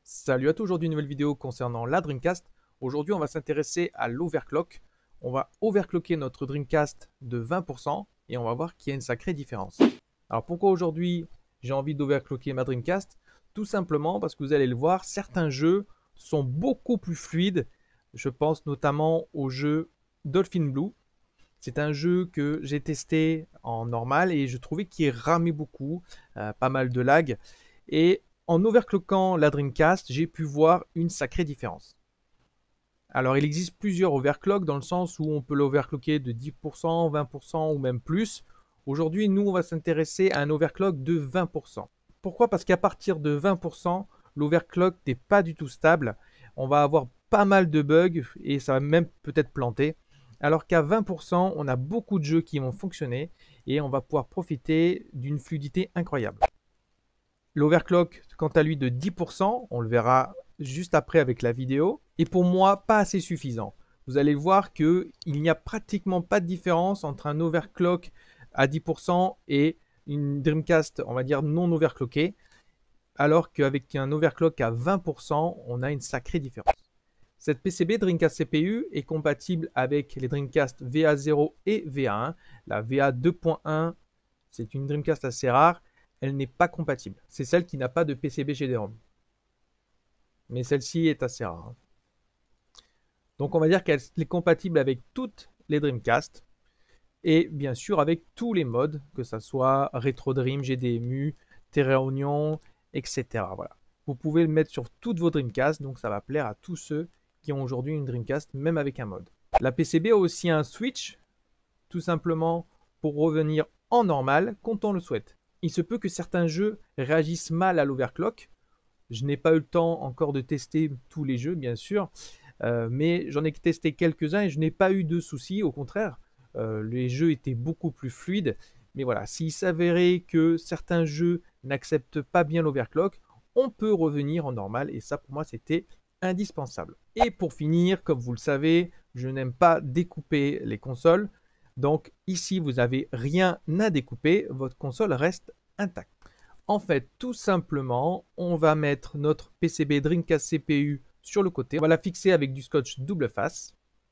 Salut à tous, aujourd'hui une nouvelle vidéo concernant la Dreamcast. Aujourd'hui on va s'intéresser à l'overclock. On va overclocker notre Dreamcast de 20% et on va voir qu'il y a une sacrée différence. Alors pourquoi aujourd'hui j'ai envie d'overclocker ma Dreamcast? Tout simplement parce que vous allez le voir, certains jeux sont beaucoup plus fluides. Je pense notamment au jeu Dolphin Blue. C'est un jeu que j'ai testé en normal et je trouvais qu'il ramait beaucoup, pas mal de lag. Et en overclockant la Dreamcast, j'ai pu voir une sacrée différence. Alors il existe plusieurs overclocks dans le sens où on peut l'overclocker de 10%, 20% ou même plus. Aujourd'hui, nous, on va s'intéresser à un overclock de 20%. Pourquoi? Parce qu'à partir de 20%, l'overclock n'est pas du tout stable. On va avoir pas mal de bugs et ça va même peut-être planter. Alors qu'à 20%, on a beaucoup de jeux qui vont fonctionner et on va pouvoir profiter d'une fluidité incroyable. L'overclock, quant à lui, de 10%, on le verra juste après avec la vidéo, est pour moi pas assez suffisant. Vous allez voir qu'il n'y a pratiquement pas de différence entre un overclock à 10% et une Dreamcast, on va dire, non overclockée, alors qu'avec un overclock à 20%, on a une sacrée différence. Cette PCB Dreamcast CPU est compatible avec les Dreamcast VA0 et VA1. La VA 2.1, c'est une Dreamcast assez rare. Elle n'est pas compatible. C'est celle qui n'a pas de PCB GD-ROM. Mais celle-ci est assez rare. Donc on va dire qu'elle est compatible avec toutes les Dreamcast. Et bien sûr avec tous les modes, que ce soit Retro Dream, GDEMU, Terra Union, etc. Voilà. Vous pouvez le mettre sur toutes vos Dreamcast, donc ça va plaire à tous ceux qui ont aujourd'hui une Dreamcast, même avec un mode. La PCB a aussi un switch, tout simplement pour revenir en normal quand on le souhaite. Il se peut que certains jeux réagissent mal à l'overclock. Je n'ai pas eu le temps encore de tester tous les jeux, bien sûr, mais j'en ai testé quelques-uns et je n'ai pas eu de soucis. Au contraire, les jeux étaient beaucoup plus fluides. Mais voilà, s'il s'avérait que certains jeux n'acceptent pas bien l'overclock, on peut revenir en normal et ça pour moi c'était indispensable. Et pour finir, comme vous le savez, je n'aime pas découper les consoles. Donc ici, vous n'avez rien à découper, votre console reste intacte. En fait, tout simplement, on va mettre notre PCB Dreamcast CPU sur le côté. On va la fixer avec du scotch double face.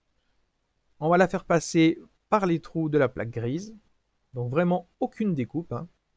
On va la faire passer par les trous de la plaque grise. Donc vraiment aucune découpe.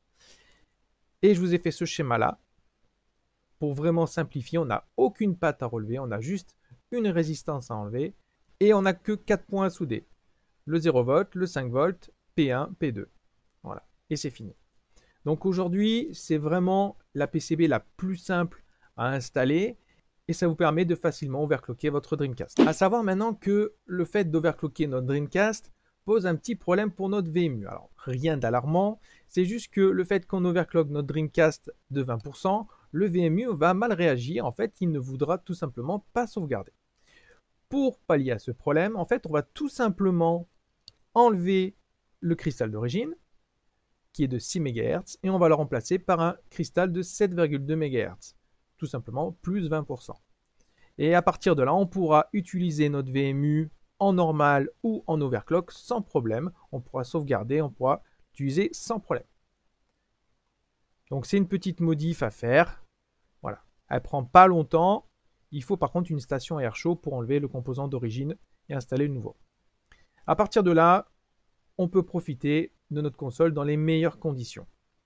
Et je vous ai fait ce schéma-là. Pour vraiment simplifier, on n'a aucune patte à relever. On a juste une résistance à enlever. Et on n'a que 4 points à souder. Le 0 V, le 5 V, P1, P2. Voilà. Et c'est fini. Donc aujourd'hui, c'est vraiment la PCB la plus simple à installer et ça vous permet de facilement overclocker votre Dreamcast. À savoir maintenant que le fait d'overclocker notre Dreamcast pose un petit problème pour notre VMU. Alors rien d'alarmant, c'est juste que le fait qu'on overclock notre Dreamcast de 20%, le VMU va mal réagir. En fait, il ne voudra tout simplement pas sauvegarder. Pour pallier à ce problème, en fait, on va tout simplement enlever le cristal d'origine, qui est de 6 MHz, et on va le remplacer par un cristal de 7,2 MHz, tout simplement plus 20%. Et à partir de là, on pourra utiliser notre VMU en normal ou en overclock sans problème. On pourra sauvegarder, on pourra utiliser sans problème. Donc c'est une petite modif à faire. Voilà. Elle prend pas longtemps. Il faut par contre une station air chaud pour enlever le composant d'origine et installer le nouveau. À partir de là, on peut profiter de notre console dans les meilleures conditions.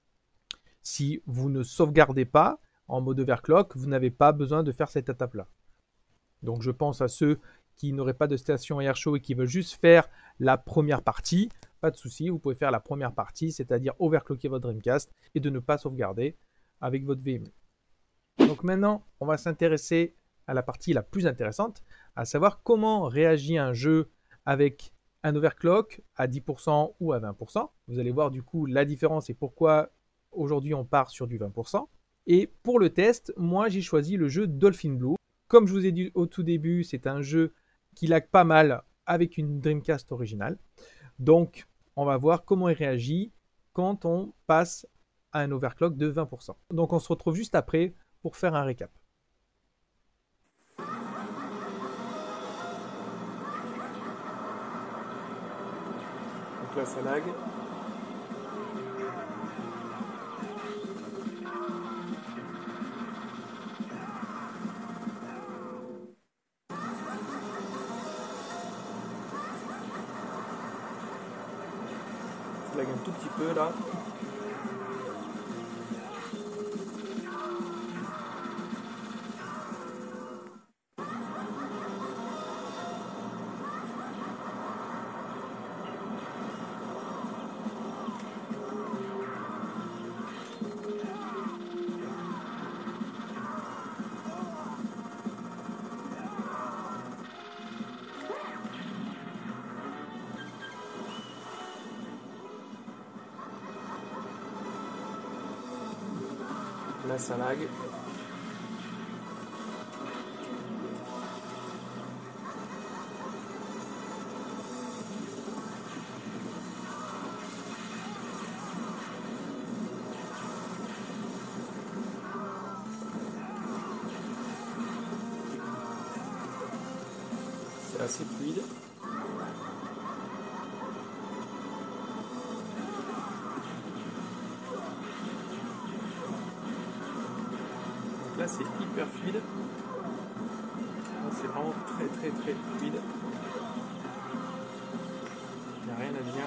Si vous ne sauvegardez pas en mode overclock, vous n'avez pas besoin de faire cette étape-là. Donc je pense à ceux qui n'auraient pas de station air chaud et qui veulent juste faire la première partie. Pas de souci, vous pouvez faire la première partie, c'est-à-dire overclocker votre Dreamcast et de ne pas sauvegarder avec votre VMU. Donc maintenant, on va s'intéresser à la partie la plus intéressante, à savoir comment réagit un jeu avec un overclock à 10% ou à 20%. Vous allez voir du coup la différence et pourquoi aujourd'hui on part sur du 20%. Et pour le test, moi j'ai choisi le jeu Dolphin Blue. Comme je vous ai dit au tout début, c'est un jeu qui lag pas mal avec une Dreamcast originale. Donc on va voir comment il réagit quand on passe à un overclock de 20%. Donc on se retrouve juste après pour faire un récap. Donc là ça lag. Ça lag un tout petit peu là. Là ça lag. C'est assez fluide. Donc là c'est hyper fluide. C'est vraiment très fluide. Il n'y a rien à dire.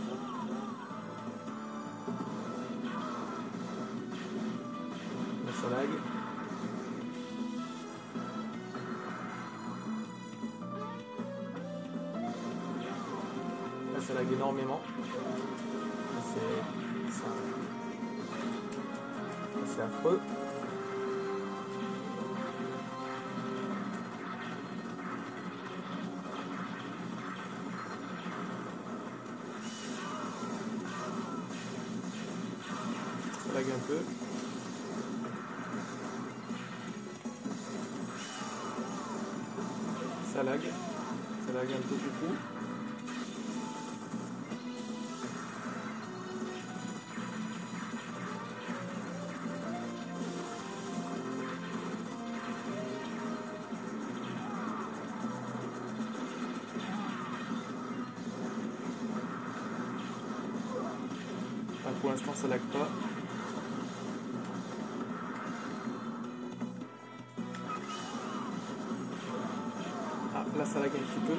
Là ça lag. Là ça lag énormément. C'est affreux. Ça lag un peu. Ça lag un peu beaucoup. Pour l'instant ça lag pas. Ah là ça lag un petit peu.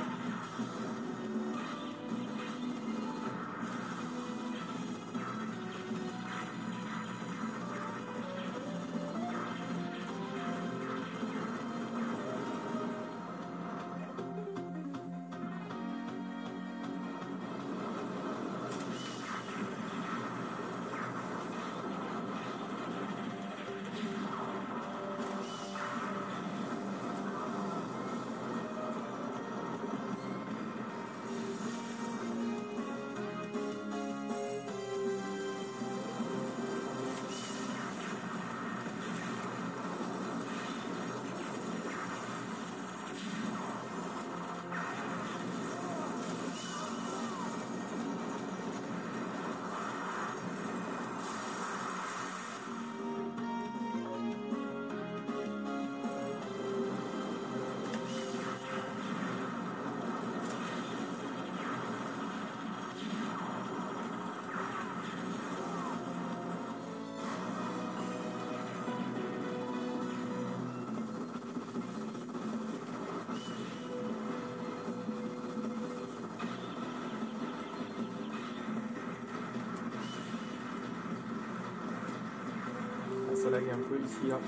Ça lag un peu ici là.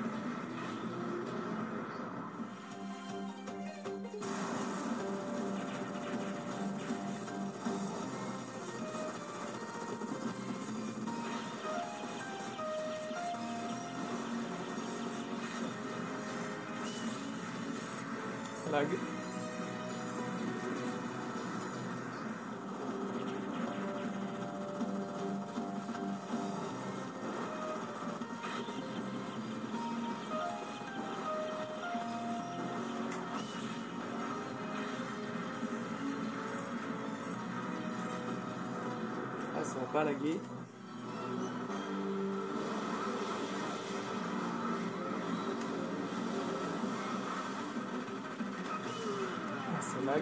Ça lag. Ah, ça va pas laguer. Ah, ça lag.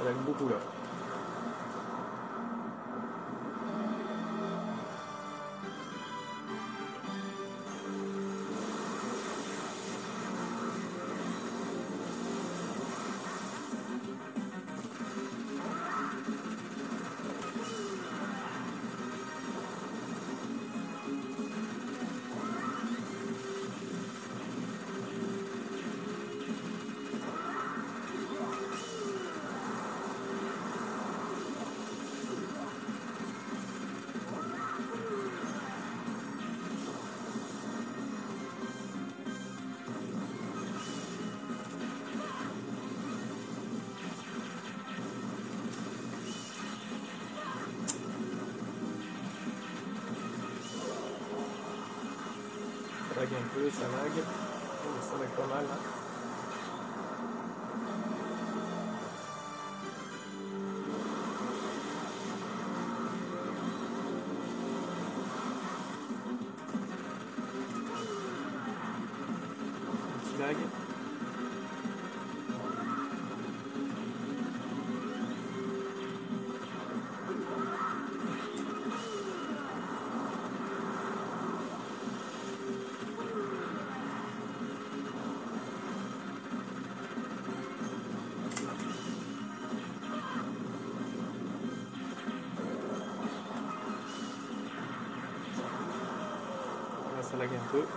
lag beaucoup là. Ça lag un peu, ça lag. Oh, ça lag pas mal là. Un petit lag. Ça lag un peu,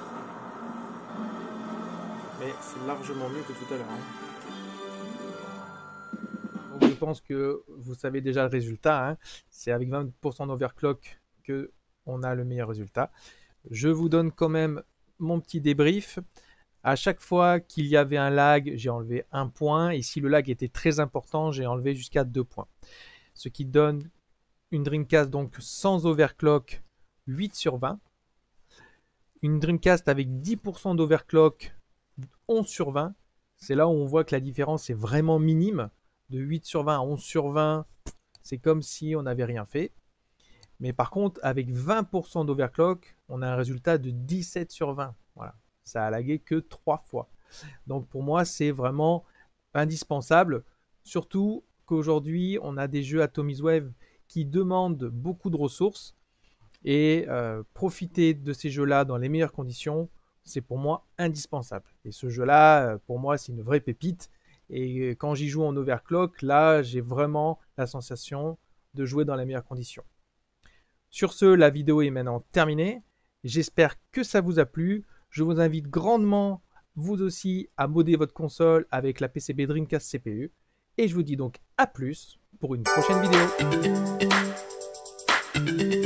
mais c'est largement mieux que tout à l'heure. Donc je pense que vous savez déjà le résultat, hein. C'est avec 20% d'overclock que on a le meilleur résultat. Je vous donne quand même mon petit débrief. À chaque fois qu'il y avait un lag, j'ai enlevé 1 point, et si le lag était très important, j'ai enlevé jusqu'à 2 points. Ce qui donne une Dreamcast donc sans overclock 8 sur 20. Une Dreamcast avec 10% d'overclock 11 sur 20. C'est là où on voit que la différence est vraiment minime. De 8 sur 20 à 11 sur 20, c'est comme si on n'avait rien fait. Mais par contre, avec 20% d'overclock, on a un résultat de 17 sur 20. Voilà. Ça a lagué que 3 fois. Donc pour moi, c'est vraiment indispensable. Surtout qu'aujourd'hui, on a des jeux Atomiswave qui demandent beaucoup de ressources. Et profiter de ces jeux-là dans les meilleures conditions, c'est pour moi indispensable. Et ce jeu-là, pour moi, c'est une vraie pépite. Et quand j'y joue en overclock, là, j'ai vraiment la sensation de jouer dans les meilleures conditions. Sur ce, la vidéo est maintenant terminée. J'espère que ça vous a plu. Je vous invite grandement, vous aussi, à modder votre console avec la PCB Dreamcast CPU. Et je vous dis donc à plus pour une prochaine vidéo.